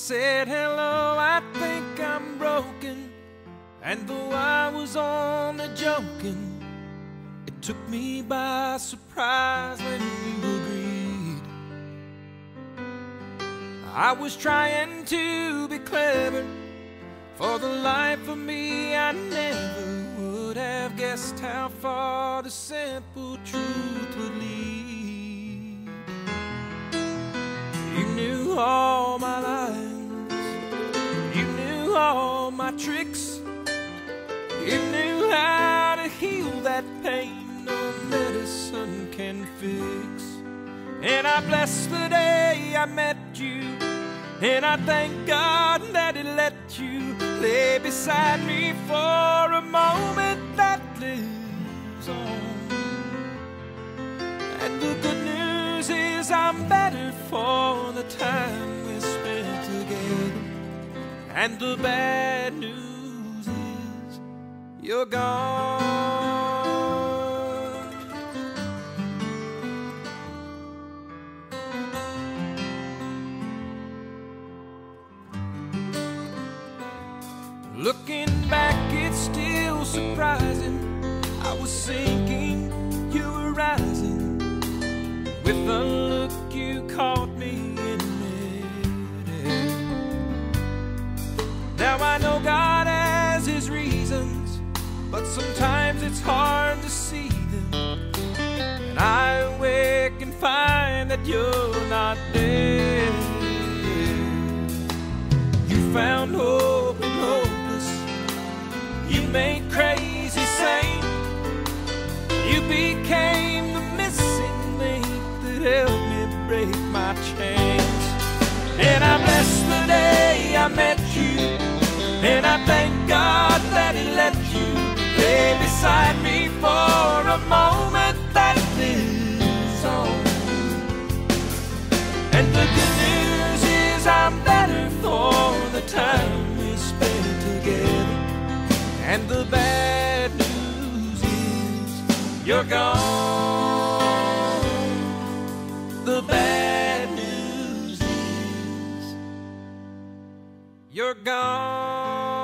said hello, I think I'm broken. And though I was only joking, it took me by surprise when you agreed. I was trying to be clever. For the life of me, I never would have guessed how far the simple truth would lead. You knew all my lies, you knew all my tricks, you knew how to heal that pain no medicine can fix. And I bless the day I met you, and I thank God that He let you lay beside me for a moment that lives on. And the good news is I'm better for the time we spent together. And the bad news is you're gone. Looking back, it's still surprising. I was sinking, you were rising. With a look, you caught me in midair. Now I know God has His reasons, but sometimes it's hard to see them. And I awake and find that you're not there. You found hope in hope. You made crazy sane. You became the missing link that helped me break my chains. And I bless the day I met you, and I thank God that He let you lay beside me for a moment that lives on. And the good news is I'm better for the time we spent together. And the bad news is you're gone. The bad news is you're gone.